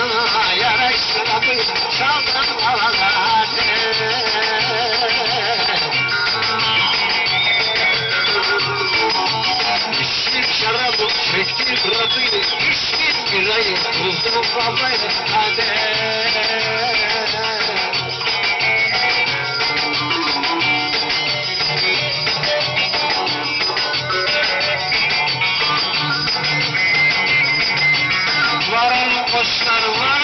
yaraştırdı çaldılar. İçtik şarabı, çektik rakıyı, içtik birayı, bulduk babayı kader. Varın koçlar var.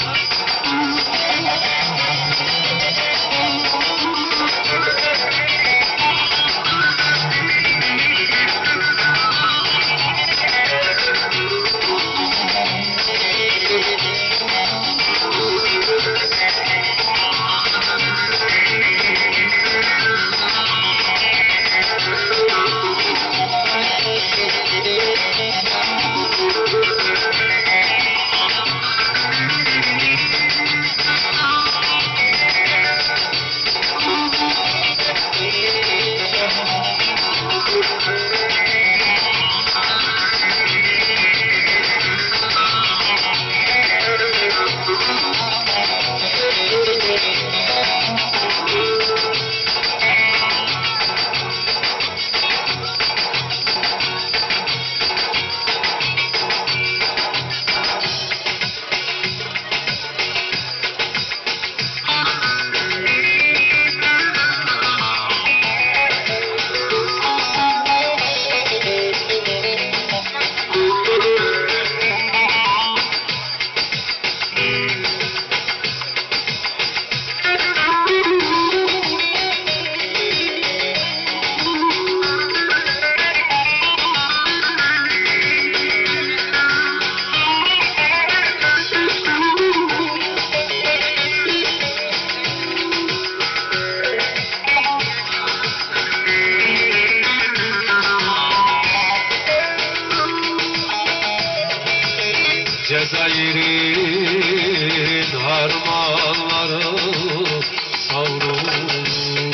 Cezayir'in harmanları savrulur.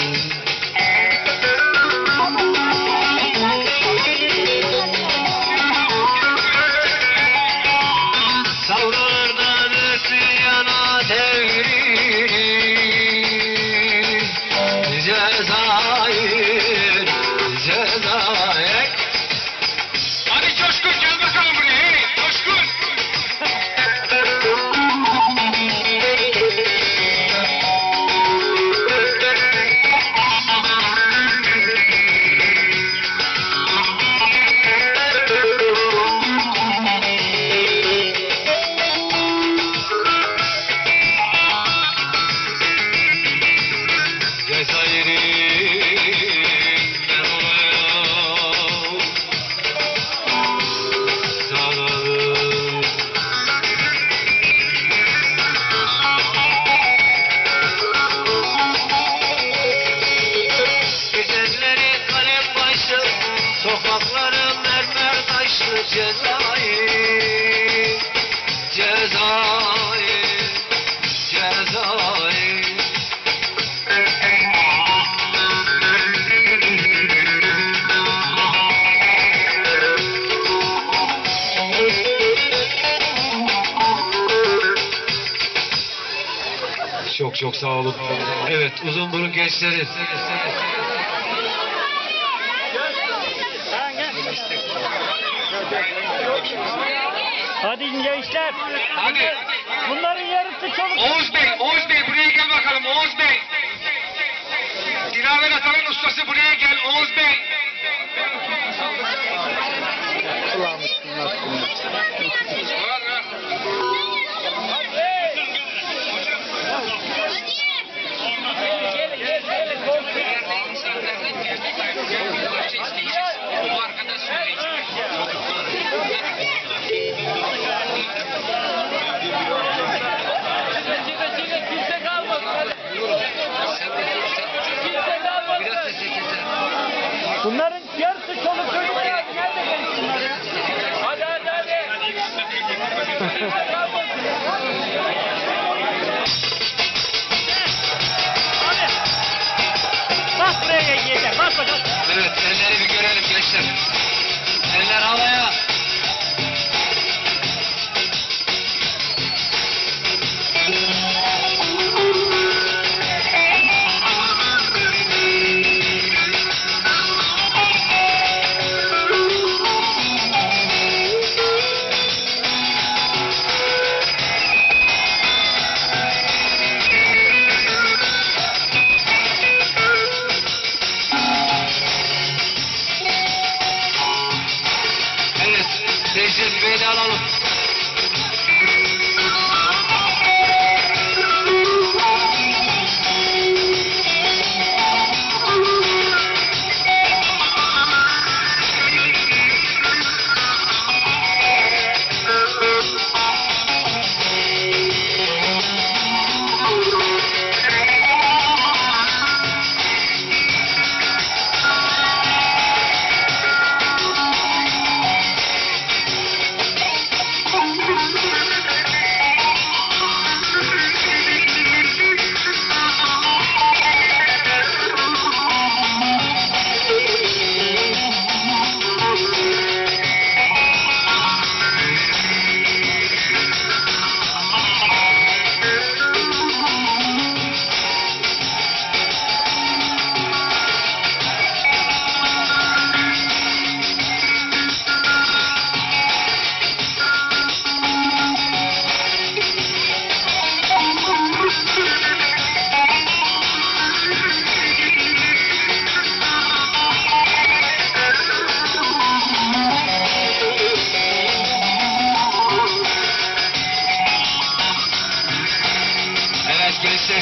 Savrulurdan ötür yana devrir. Cezayir, Cezayir. Hadi Coşkun gel bakalım buraya. Hey Coşkun. Sokakları mermer taşlı Cezayir, Cezayir, Cezayir. Çok sağ olun. Evet, Uzunburun gençleri. Hadi gençler. Hadi. Bunların yarısı çoluk. Oğuz Bey buraya gel bakalım Oğuz Bey. Dilaver Atal'ın ustası buraya gel Oğuz Bey. Var. Bu arkadaş söyleyecek. Kimse kalmasın. Kimse kalmasın. Bunların yarısı çoluk çocuk ya. Nerede gençler ya? Hadi. Kimse kalmasın. Hadi. Bak buraya yiyecek. Bak bakalım. Evet, elleri bir görelim gençler. Eller havaya.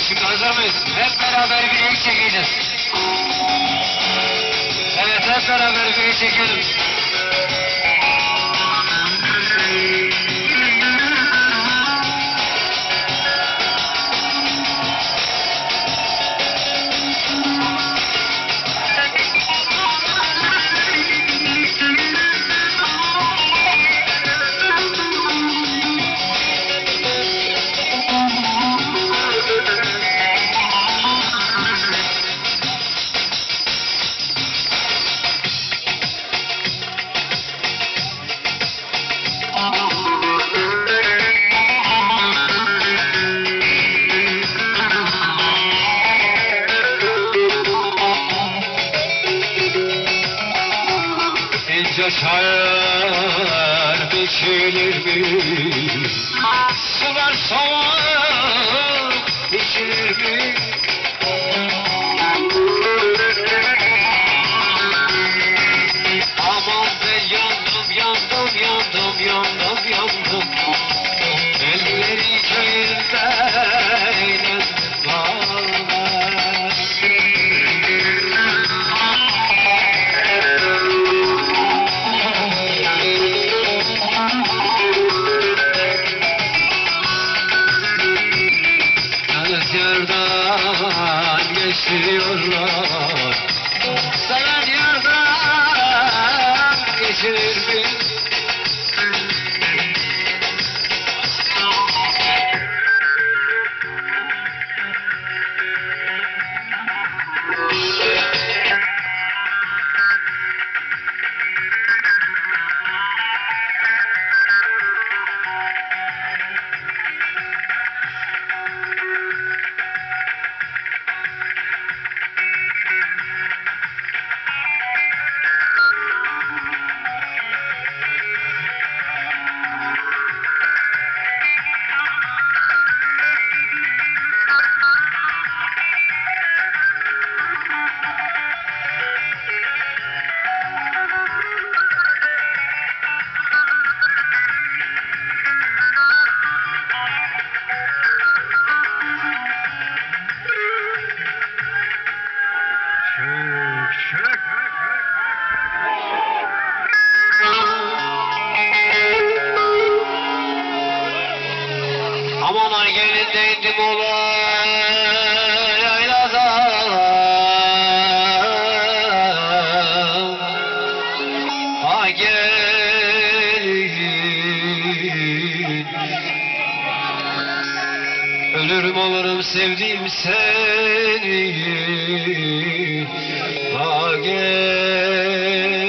şimdi hazır mıyız? Hep beraber bir el çekeceğiz. Evet, hep beraber bir çekelim. İnce şair biçilir mi? Sular soğuk içilir mi? Aman ben yandım, yandım, yandım, yandım, yandım. Elleri köyünde eğlendim bağlar. Yalnız yerden geçiyorlar. Seven yerden geçirir mi? Aman ay gelinde indim olay yayladan. Ay gelin. Ölürüm olurum sevdiğim seni. Ay gelin.